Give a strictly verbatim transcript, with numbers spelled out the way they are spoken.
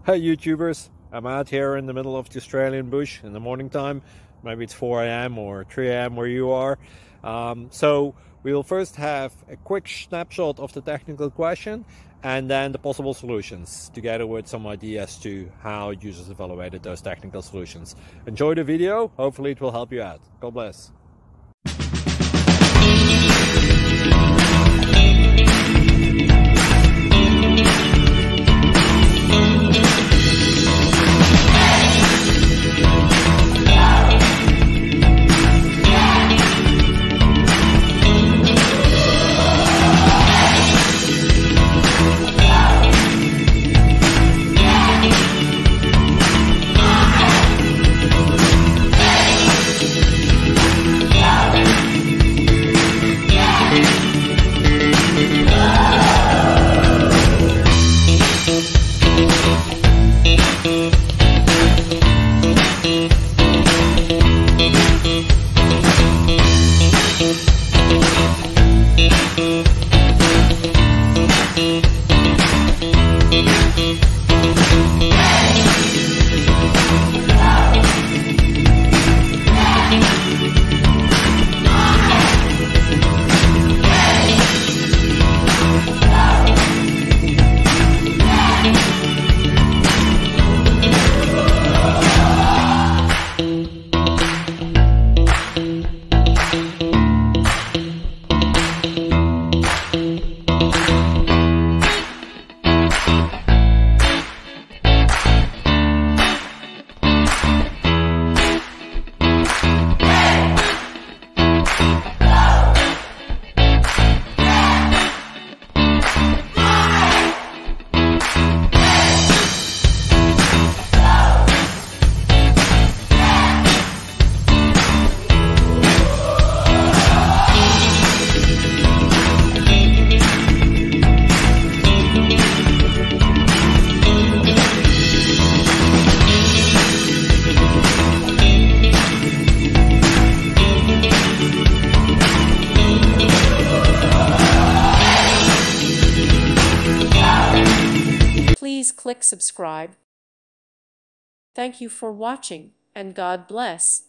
Hey YouTubers, I'm out here in the middle of the Australian bush in the morning time. Maybe it's four A M or three A M where you are. Um, so we'll first have a quick snapshot of the technical question and then the possible solutions, together with some ideas to how users evaluated those technical solutions. Enjoy the video, hopefully it will help you out. God bless. Please click subscribe. Thank you for watching, and God bless.